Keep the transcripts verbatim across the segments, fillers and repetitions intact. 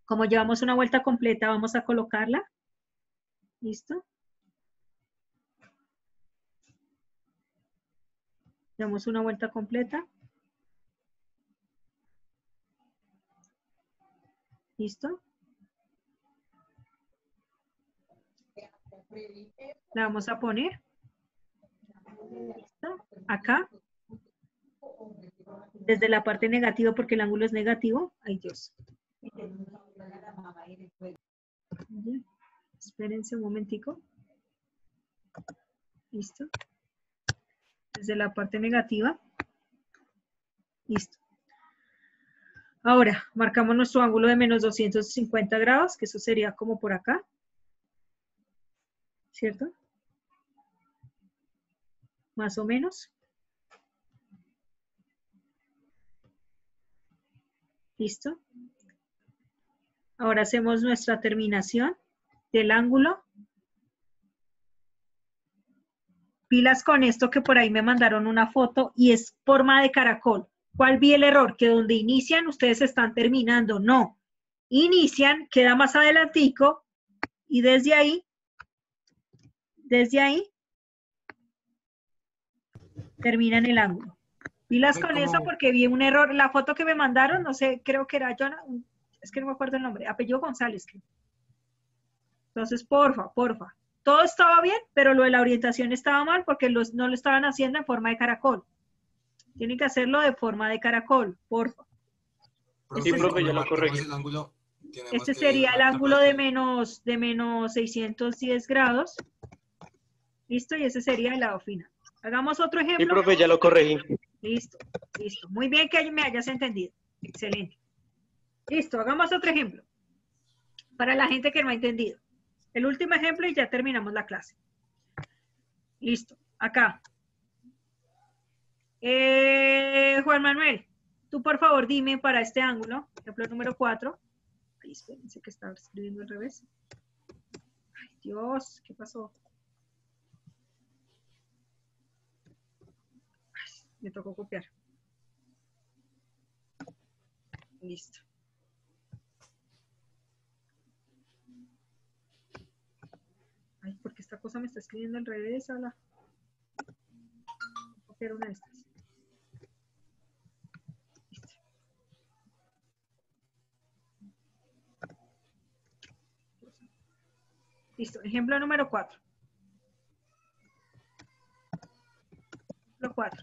Como llevamos una vuelta completa, vamos a colocarla. ¿Listo? Damos una vuelta completa. ¿Listo? La vamos a poner. ¿Listo? Acá. Desde la parte negativa, porque el ángulo es negativo. Ay, Dios. Espérense un momentico. Listo. Desde la parte negativa. Listo. Ahora, marcamos nuestro ángulo de menos doscientos cincuenta grados, que eso sería como por acá. ¿Cierto? Más o menos. ¿Listo? Ahora hacemos nuestra terminación del ángulo. Pilas con esto que por ahí me mandaron una foto y es forma de caracol. ¿Cuál vi el error? Que donde inician ustedes están terminando. No. Inician, queda más adelantico y desde ahí, desde ahí, terminan el ángulo. Pilas con eso porque vi un error. La foto que me mandaron, no sé, creo que era Jonah, es que no me acuerdo el nombre, apellido González. Creo. Entonces, porfa, porfa. Todo estaba bien, pero lo de la orientación estaba mal porque los, no lo estaban haciendo en forma de caracol. Tienen que hacerlo de forma de caracol, porfa. Sí, profe, ya lo corregí. Este sería el ángulo de menos, de menos seiscientos diez grados. ¿Listo? Y ese sería el lado final. Hagamos otro ejemplo. Sí, profe, ya lo corregí. Listo, listo. Muy bien que me hayas entendido. Excelente. Listo, hagamos otro ejemplo. Para la gente que no ha entendido. El último ejemplo y ya terminamos la clase. Listo, acá. Eh, Juan Manuel, tú por favor dime para este ángulo, ejemplo número cuatro. Ay, espérense que estaba escribiendo al revés. Ay, Dios, ¿qué pasó? Ay, me tocó copiar. Listo. Ay, porque esta cosa me está escribiendo al revés, ala. Voy a copiar una de estas. Listo. Listo, ejemplo número cuatro. Ejemplo cuatro.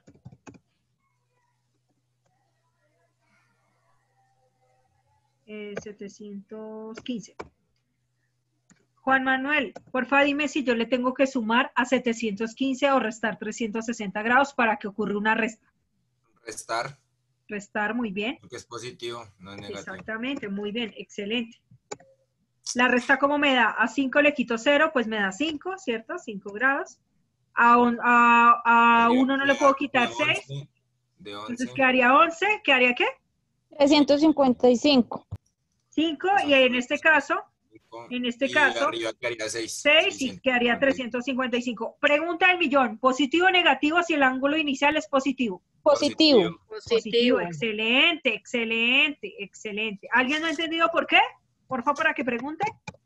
Eh, setecientos quince. Juan Manuel, porfa dime si yo le tengo que sumar a setecientos quince o restar trescientos sesenta grados para que ocurra una resta. Restar. Restar, muy bien. Porque es positivo, no es negativo. Exactamente, muy bien, excelente. La resta, ¿cómo me da? A cinco le quito cero, pues me da cinco, ¿cierto? cinco grados. A, un, a, a uno no le puedo quitar seis. De once. Entonces quedaría once. ¿Quedaría qué? trescientos cincuenta y cinco. cinco, y en este caso, en este y caso, arriba quedaría seis. seis y quedaría trescientos cincuenta y cinco. Pregunta del millón, ¿positivo o negativo si el ángulo inicial es positivo? Positivo. Positivo, positivo. Excelente, excelente, excelente. ¿Alguien no ha entendido por qué? Por favor, para que pregunte.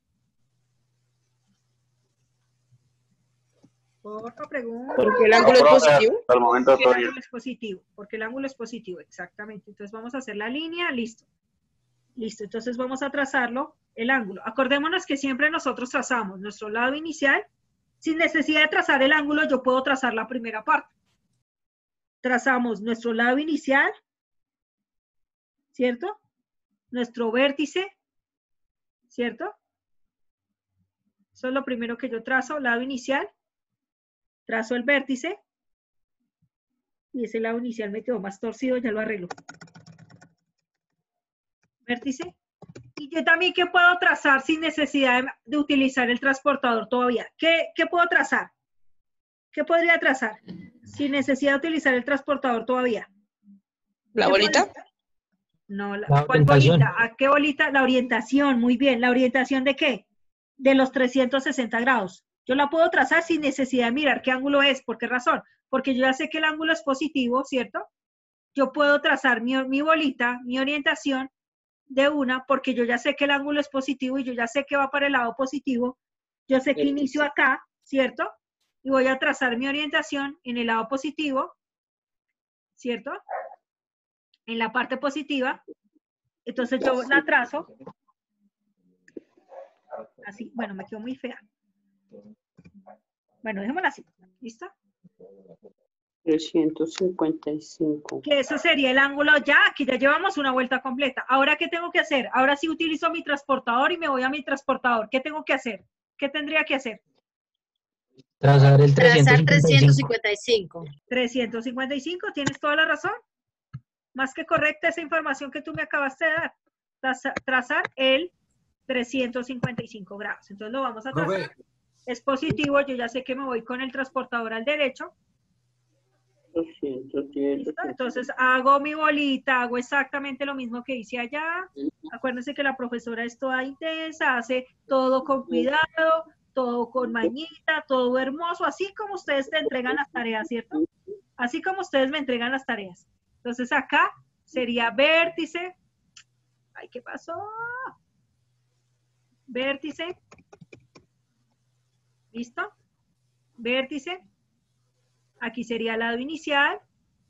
Por favor, pregunte. Porque el ángulo es positivo. Hasta el momento Porque el estoy... ángulo es positivo, porque el ángulo es positivo, exactamente. Entonces vamos a hacer la línea, listo. Listo, entonces vamos a trazarlo, el ángulo. Acordémonos que siempre nosotros trazamos nuestro lado inicial. Sin necesidad de trazar el ángulo, yo puedo trazar la primera parte. Trazamos nuestro lado inicial, ¿cierto? Nuestro vértice, ¿cierto? Eso es lo primero que yo trazo, lado inicial. Trazo el vértice. Y ese lado inicial me quedó más torcido, ya lo arreglo. Vértice. Y yo también, ¿qué puedo trazar sin necesidad de, de utilizar el transportador todavía? ¿Qué, ¿Qué puedo trazar? ¿Qué podría trazar sin necesidad de utilizar el transportador todavía? ¿La bolita? bolita? No, la, La ¿cuál orientación. bolita? ¿A qué bolita? La orientación, muy bien. ¿La orientación de qué? De los trescientos sesenta grados. Yo la puedo trazar sin necesidad de mirar qué ángulo es. ¿Por qué razón? Porque yo ya sé que el ángulo es positivo, ¿cierto? Yo puedo trazar mi, mi bolita, mi orientación, de una, porque yo ya sé que el ángulo es positivo y yo ya sé que va para el lado positivo. Yo sé que inicio acá, ¿cierto? Y voy a trazar mi orientación en el lado positivo, ¿cierto? En la parte positiva. Entonces yo la trazo. Así, bueno, me quedó muy fea. Bueno, dejémosla así. ¿Listo? trescientos cincuenta y cinco. Que eso sería el ángulo ya, aquí ya llevamos una vuelta completa. Ahora, ¿qué tengo que hacer? Ahora sí utilizo mi transportador y me voy a mi transportador. ¿Qué tengo que hacer? ¿Qué tendría que hacer? Trazar el Trazar trescientos cincuenta y cinco. trescientos cincuenta y cinco, tienes toda la razón. Más que correcta esa información que tú me acabaste de dar. Traza, trazar el trescientos cincuenta y cinco grados. Entonces lo vamos a trazar. Profe, Es positivo, yo ya sé que me voy con el transportador al derecho. doscientos diez, ¿Listo? Entonces hago mi bolita, hago exactamente lo mismo que hice allá. Acuérdense que la profesora es toda intensa, hace todo con cuidado, todo con mañita, todo hermoso, así como ustedes te entregan las tareas, ¿cierto? Así como ustedes me entregan las tareas. Entonces acá sería vértice. Ay, ¿qué pasó? Vértice. ¿Listo? Vértice. Aquí sería lado inicial.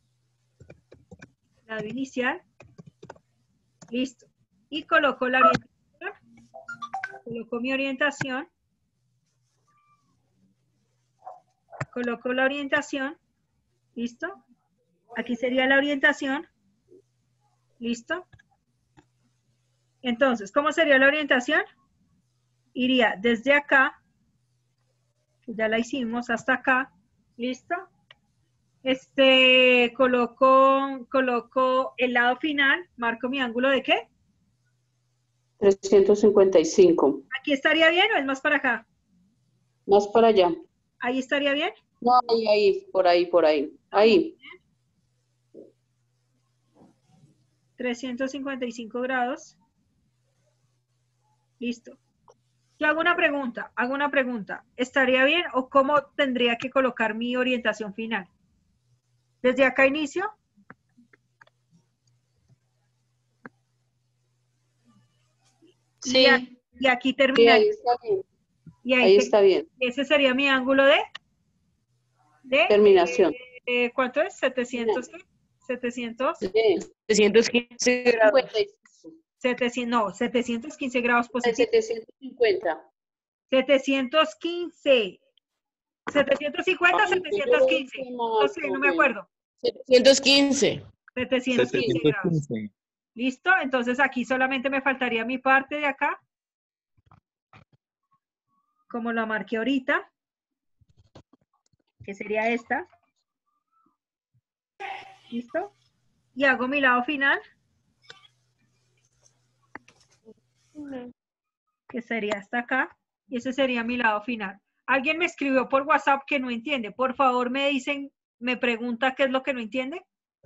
Lado inicial. Listo. Y coloco la orientación. Coloco mi orientación. Coloco la orientación. ¿Listo? Aquí sería la orientación. ¿Listo? Entonces, ¿cómo sería la orientación? Iría desde acá, que ya la hicimos, hasta acá. ¿Listo? Este, coloco, coloco el lado final, marco mi ángulo de ¿qué? trescientos cincuenta y cinco. ¿Aquí estaría bien o es más para acá? Más para allá. ¿Ahí estaría bien? No, ahí, ahí, por ahí, por ahí. Ahí. trescientos cincuenta y cinco grados. Listo. Yo hago una pregunta, hago una pregunta. ¿Estaría bien o cómo tendría que colocar mi orientación final? ¿Desde acá inicio? Sí. Y, a- y aquí Sí, termina. ahí está bien. Y ahí Ahí te- está bien. ese sería mi ángulo de, de Terminación. eh, ¿cuánto es? setecientos, ¿qué? setecientos, Sí. trescientos quince grados. cincuenta y cinco. setecientos, no, setecientos quince grados Al positivos. setecientos cincuenta. setecientos quince. setecientos cincuenta, setecientos quince. No sé, no me acuerdo. setecientos quince. setecientos quince grados. ¿Listo? Entonces aquí solamente me faltaría mi parte de acá. Como lo marqué ahorita. Que sería esta. ¿Listo? Y hago mi lado final. Que sería hasta acá. Y ese sería mi lado final. Alguien me escribió por WhatsApp que no entiende. Por favor, me dicen, me pregunta qué es lo que no entiende.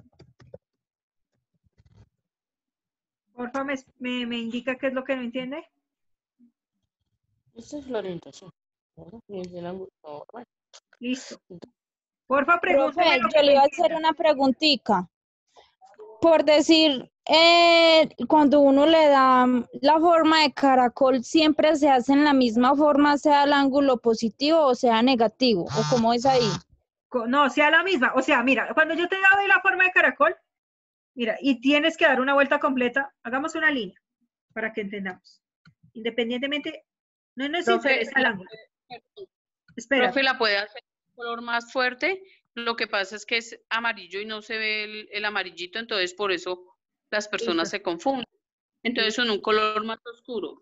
Por favor, me, me, me indica qué es lo que no entiende. Esta es la orientación. ¿Verdad? Y es el ángulo normal. Listo. Porfa, pregúnteme Profe, lo yo que le no iba a hacer entienda. una preguntita. Por decir, eh, cuando uno le da la forma de caracol, ¿siempre se hace en la misma forma, sea el ángulo positivo o sea negativo? ¿O cómo es ahí? Co- No, sea la misma. O sea, mira, cuando yo te doy la forma de caracol, mira, y tienes que dar una vuelta completa, hagamos una línea para que entendamos. Independientemente, no nos Profe, interesa el la- ángulo. Espera. Profe, la puede hacer un color más fuerte. Lo que pasa es que es amarillo y no se ve el, el amarillito, entonces por eso las personas Listo. se confunden. Entonces en un color más oscuro.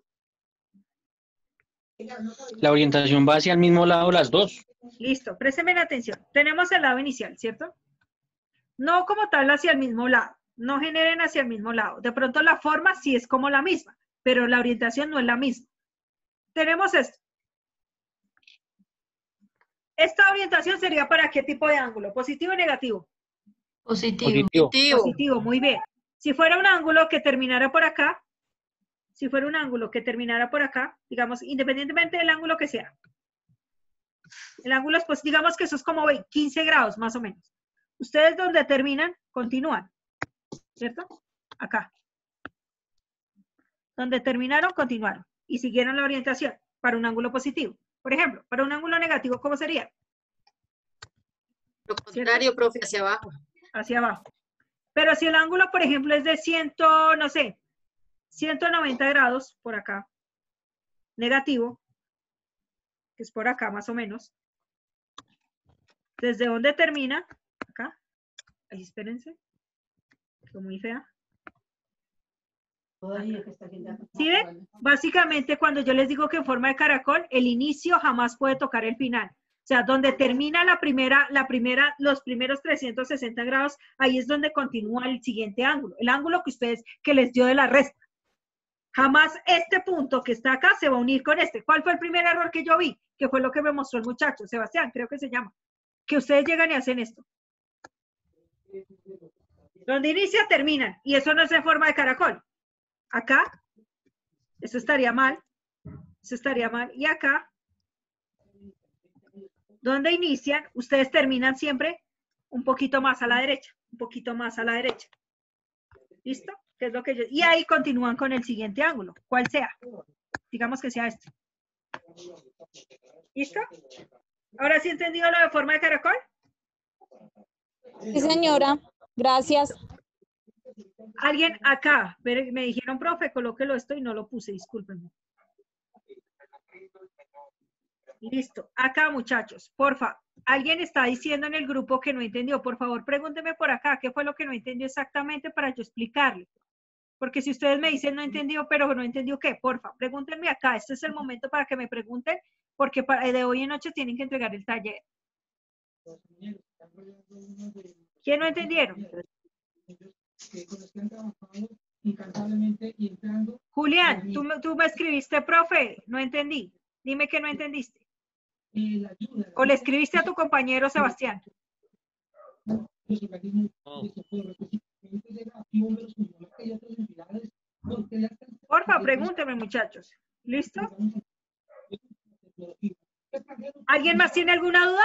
La orientación va hacia el mismo lado las dos. Listo, présteme la atención. Tenemos el lado inicial, ¿cierto? No como tal hacia el mismo lado. No generen hacia el mismo lado. De pronto la forma sí es como la misma, pero la orientación no es la misma. Tenemos esto. Esta orientación sería para qué tipo de ángulo, positivo o negativo. Positivo. Positivo, muy bien. Si fuera un ángulo que terminara por acá, si fuera un ángulo que terminara por acá, digamos, independientemente del ángulo que sea. El ángulo es, pues, digamos que eso es como quince grados, más o menos. Ustedes donde terminan, continúan, ¿cierto? Acá. Donde terminaron, continuaron y siguieron la orientación para un ángulo positivo. Por ejemplo, para un ángulo negativo, ¿cómo sería? Lo contrario, profe, hacia abajo. Hacia abajo. Pero si el ángulo, por ejemplo, es de cien, no sé, ciento noventa grados, por acá, negativo, que es por acá más o menos, ¿desde dónde termina? Acá. Ahí, espérense. Quedó muy fea. ¿Sí ven? Básicamente, cuando yo les digo que en forma de caracol, el inicio jamás puede tocar el final. O sea, donde termina la primera, la primera, los primeros trescientos sesenta grados, ahí es donde continúa el siguiente ángulo. El ángulo que ustedes, que les dio de la resta. Jamás este punto que está acá se va a unir con este. ¿Cuál fue el primer error que yo vi? Que fue lo que me mostró el muchacho, Sebastián, creo que se llama. Que ustedes llegan y hacen esto. Donde inicia, terminan. Y eso no es en forma de caracol. Acá, eso estaría mal. Eso estaría mal. Y acá, donde inician, ustedes terminan siempre un poquito más a la derecha. Un poquito más a la derecha. ¿Listo? ¿Qué es lo que yo? Y ahí continúan con el siguiente ángulo, cual sea. Digamos que sea este. ¿Listo? ¿Ahora sí entendido lo de forma de caracol? Sí, señora. Gracias. Alguien acá, me dijeron, profe, colóquelo esto y no lo puse, discúlpenme. Listo. Acá, muchachos, porfa. Alguien está diciendo en el grupo que no entendió. Por favor, pregúnteme por acá qué fue lo que no entendió exactamente para yo explicarle. Porque si ustedes me dicen no entendió, pero no entendió qué, porfa, pregúntenme acá. Este es el momento para que me pregunten, porque para, de hoy en noche tienen que entregar el taller. ¿Quién no entendieron? Julián, tú, tú me escribiste, profe, no entendí. Dime que no entendiste. ¿O le escribiste a tu compañero Sebastián? Porfa, pregúnteme, muchachos. ¿Listo? ¿Alguien más tiene alguna duda?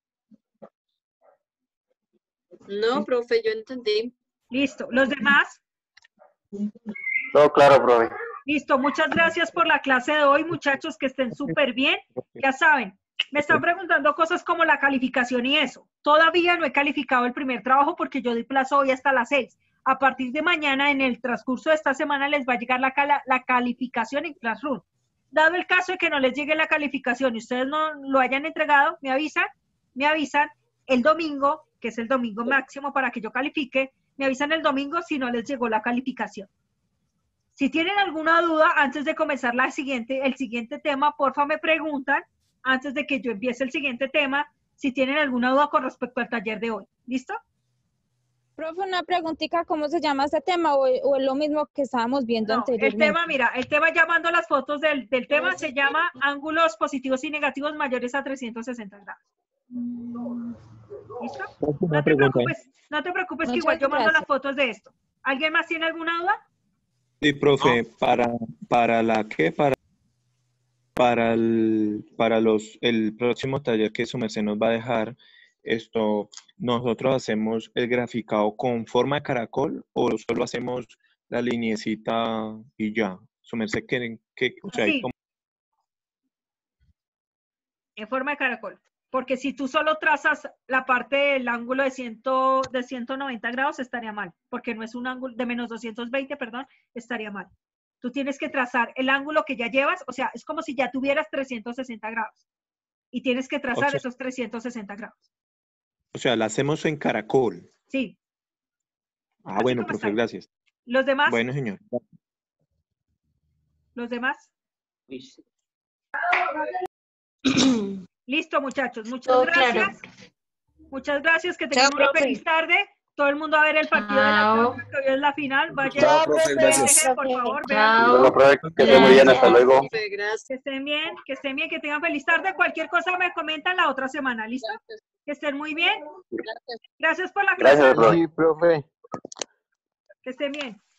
No, profe, yo entendí. Listo. ¿Los demás? Todo claro, profe. Listo. Muchas gracias por la clase de hoy, muchachos, que estén súper bien. Ya saben, me están preguntando cosas como la calificación y eso. Todavía no he calificado el primer trabajo porque yo di plazo hoy hasta las seis. A partir de mañana, en el transcurso de esta semana, les va a llegar la, cala, la calificación en Classroom. Dado el caso de que no les llegue la calificación y ustedes no lo hayan entregado, me avisan, me avisan el domingo, que es el domingo máximo para que yo califique, me avisan el domingo si no les llegó la calificación. Si tienen alguna duda, antes de comenzar la siguiente, el siguiente tema, porfa me preguntan, antes de que yo empiece el siguiente tema, si tienen alguna duda con respecto al taller de hoy. ¿Listo? Profe, una preguntita, ¿cómo se llama este tema o, o es lo mismo que estábamos viendo No, anteriormente? el tema, mira, el tema llamando las fotos del, del tema se llama ángulos positivos y negativos mayores a trescientos sesenta grados. ¿Listo? No te preocupes, no te preocupes que igual yo mando las fotos de esto. ¿Alguien más tiene alguna duda? Sí, profe, para, para la que, para, para el, para los, el próximo taller que su merced nos va a dejar, esto, nosotros hacemos el graficado con forma de caracol o solo hacemos la lineecita y ya. Su merced que, que o sea, Sí. hay como... En forma de caracol. Porque si tú solo trazas la parte del ángulo de, cien, de ciento noventa grados, estaría mal. Porque no es un ángulo de menos doscientos veinte, perdón, estaría mal. Tú tienes que trazar el ángulo que ya llevas, o sea, es como si ya tuvieras trescientos sesenta grados. Y tienes que trazar O sea, esos trescientos sesenta grados. o sea, la hacemos en caracol. Sí. Ah, Así bueno, como profe, está. gracias. ¿Los demás? Bueno, señor. ¿Los demás? Listo, muchachos. Muchas Todo gracias. claro. Muchas gracias. Que tengan Chao, una profe. feliz tarde. Todo el mundo a ver el partido de la Chao. Claudia, que hoy es la final. Vaya, Chao, profe, gracias. dejen, por favor, vean. Chao. Bueno, profe, que esté muy bien, hasta luego. Profe, gracias. Que estén bien, que estén bien, que tengan feliz tarde. Cualquier cosa me comentan la otra semana, ¿listo? Que estén muy bien. Gracias por la clase. Gracias, profe. Sí, profe. Que estén bien.